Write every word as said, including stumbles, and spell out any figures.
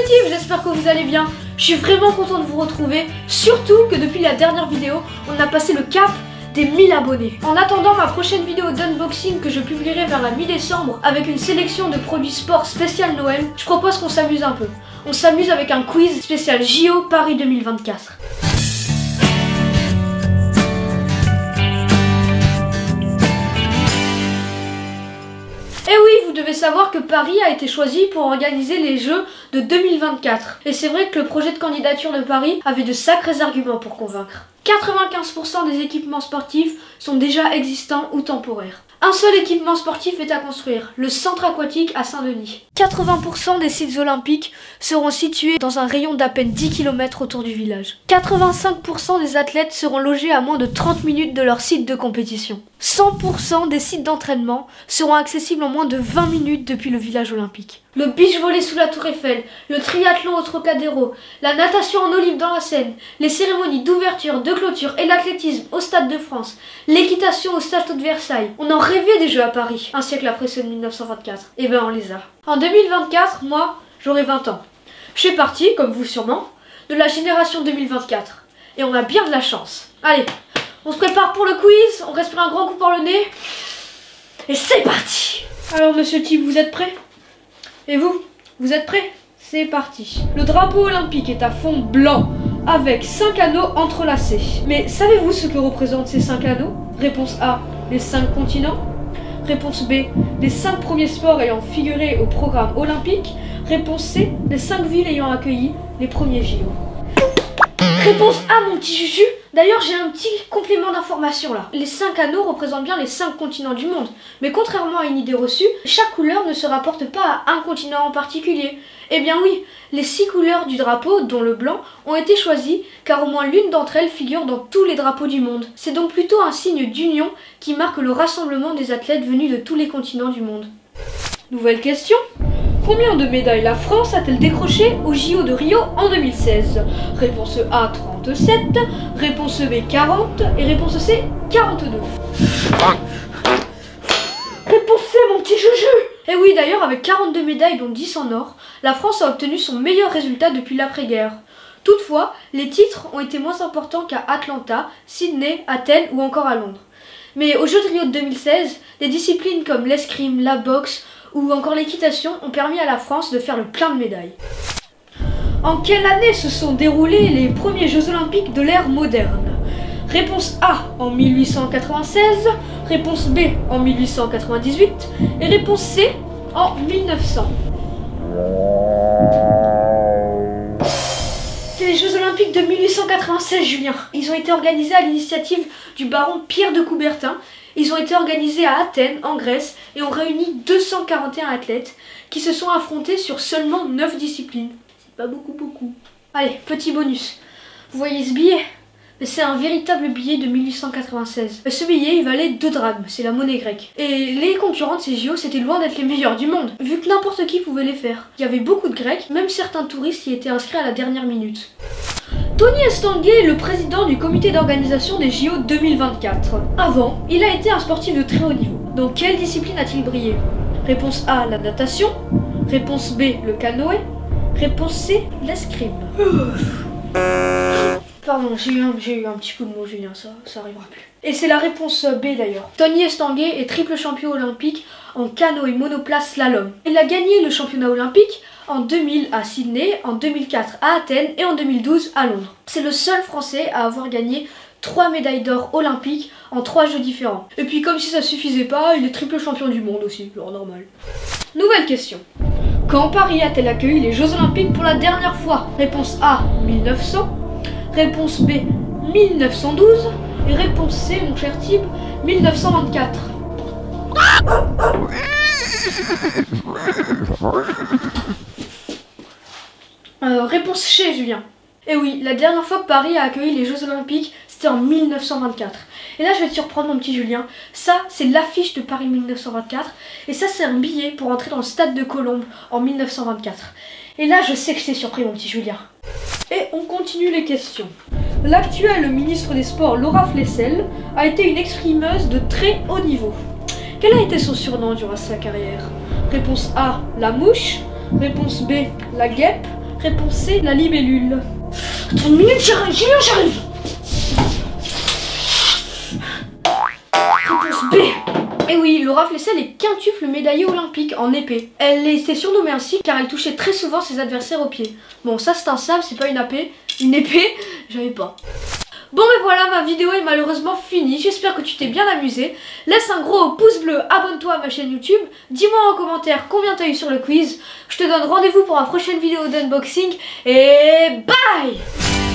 les teams, j'espère que vous allez bien. Je suis vraiment content de vous retrouver, surtout que depuis la dernière vidéo, on a passé le cap des mille abonnés. En attendant ma prochaine vidéo d'unboxing que je publierai vers la mi-décembre avec une sélection de produits sport spécial Noël, je propose qu'on s'amuse un peu. On s'amuse avec un quiz spécial J O Paris deux mille vingt-quatre. Et oui, vous devez savoir que Paris a été choisi pour organiser les Jeux de deux mille vingt-quatre. Et c'est vrai que le projet de candidature de Paris avait de sacrés arguments pour convaincre. quatre-vingt-quinze pour cent des équipements sportifs sont déjà existants ou temporaires. Un seul équipement sportif est à construire, le centre aquatique à Saint-Denis. quatre-vingts pour cent des sites olympiques seront situés dans un rayon d'à peine dix kilomètres autour du village. quatre-vingt-cinq pour cent des athlètes seront logés à moins de trente minutes de leur site de compétition. cent pour cent des sites d'entraînement seront accessibles en moins de vingt minutes depuis le village olympique. Le beach volley sous la Tour Eiffel, le triathlon au Trocadéro, la natation en eau libre dans la Seine, les cérémonies d'ouverture, de clôture et l'athlétisme au Stade de France, l'équitation au Château de Versailles. On en rêvait des Jeux à Paris, un siècle après ceux de mille neuf cent vingt-quatre. Et ben on les a. En deux mille vingt-quatre, moi, j'aurai vingt ans. Je fais partie, comme vous sûrement, de la génération deux mille vingt-quatre. Et on a bien de la chance. Allez, on se prépare pour le quiz, on respire un grand coup par le nez. Et c'est parti! Alors monsieur Thib, vous êtes prêts? Et vous, vous êtes prêts? C'est parti. Le drapeau olympique est à fond blanc, avec cinq anneaux entrelacés. Mais savez-vous ce que représentent ces cinq anneaux? Réponse A, les cinq continents. Réponse B, les cinq premiers sports ayant figuré au programme olympique. Réponse C, les cinq villes ayant accueilli les premiers J O. Réponse A, mon petit Juju. D'ailleurs, j'ai un petit complément d'information là. Les cinq anneaux représentent bien les cinq continents du monde. Mais contrairement à une idée reçue, chaque couleur ne se rapporte pas à un continent en particulier. Eh bien oui, les six couleurs du drapeau, dont le blanc, ont été choisies car au moins l'une d'entre elles figure dans tous les drapeaux du monde. C'est donc plutôt un signe d'union qui marque le rassemblement des athlètes venus de tous les continents du monde. Nouvelle question. Combien de médailles la France a-t-elle décroché au J O de Rio en deux mille seize? Réponse A, trente-sept, réponse B, quarante et réponse C, quarante-deux. Réponse C, mon petit Juju. Et oui, d'ailleurs, avec quarante-deux médailles dont dix en or, la France a obtenu son meilleur résultat depuis l'après-guerre. Toutefois, les titres ont été moins importants qu'à Atlanta, Sydney, Athènes ou encore à Londres. Mais aux Jeux de Rio de deux mille seize, des disciplines comme l'escrime, la boxe ou encore l'équitation ont permis à la France de faire le plein de médailles. En quelle année se sont déroulés les premiers Jeux Olympiques de l'ère moderne? Réponse A en mille huit cent quatre-vingt-seize, réponse B en mille huit cent quatre-vingt-dix-huit et réponse C en mille neuf cents. C'est les Jeux Olympiques de mille huit cent quatre-vingt-seize, Julien. Ils ont été organisés à l'initiative du baron Pierre de Coubertin. Ils ont été organisés à Athènes, en Grèce, et ont réuni deux cent quarante et un athlètes qui se sont affrontés sur seulement neuf disciplines. C'est pas beaucoup, beaucoup. Allez, petit bonus. Vous voyez ce billet? C'est un véritable billet de mille huit cent quatre-vingt-seize. Ce billet, il valait deux drachmes, c'est la monnaie grecque. Et les concurrents de ces J O, c'était loin d'être les meilleurs du monde, vu que n'importe qui pouvait les faire. Il y avait beaucoup de Grecs, même certains touristes y étaient inscrits à la dernière minute. Tony Estanguet est le président du comité d'organisation des J O deux mille vingt-quatre. Avant, il a été un sportif de très haut niveau. Dans quelle discipline a-t-il brillé? Réponse A, la natation. Réponse B, le canoë. Réponse C, l'escrime. Pardon, j'ai eu, un, j'ai eu un petit coup de mot, Julien, ça, ça arrivera plus. Et c'est la réponse B d'ailleurs. Tony Estanguet est triple champion olympique en canoë monoplace slalom. Il a gagné le championnat olympique en deux mille à Sydney, en deux mille quatre à Athènes et en deux mille douze à Londres. C'est le seul Français à avoir gagné trois médailles d'or olympiques en trois jeux différents. Et puis comme si ça suffisait pas, il est triple champion du monde aussi, genre normal. Nouvelle question. Quand Paris a-t-elle accueilli les Jeux Olympiques pour la dernière fois? Réponse A, mille neuf cents. Réponse B, mille neuf cent douze. Et réponse C, mon cher Thib, mille neuf cent vingt-quatre. Euh, réponse C, Julien. Et oui, la dernière fois que Paris a accueilli les Jeux Olympiques, c'était en mille neuf cent vingt-quatre. Et là, je vais te surprendre, mon petit Julien. Ça, c'est l'affiche de Paris mille neuf cent vingt-quatre. Et ça, c'est un billet pour entrer dans le stade de Colombes en mille neuf cent vingt-quatre. Et là, je sais que je t'ai surpris, mon petit Julien. Et on continue les questions. L'actuelle ministre des Sports, Laura Flessel, a été une escrimeuse de très haut niveau. Quel a été son surnom durant sa carrière? Réponse A, la mouche. Réponse B, la guêpe. Réponse C, la libellule. Attends une minute, j'arrive, Julien, j'arrive. Réponse B. Et oui, Laura Flessel est quintuple médaillée olympique en épée. Elle était surnommée ainsi car elle touchait très souvent ses adversaires au pied. Bon, ça c'est un sable, c'est pas une épée. Une épée, j'avais pas. Bon mais voilà, ma vidéo est malheureusement finie, j'espère que tu t'es bien amusé. Laisse un gros pouce bleu, abonne-toi à ma chaîne YouTube, dis-moi en commentaire combien t'as eu sur le quiz. Je te donne rendez-vous pour ma prochaine vidéo d'unboxing et bye.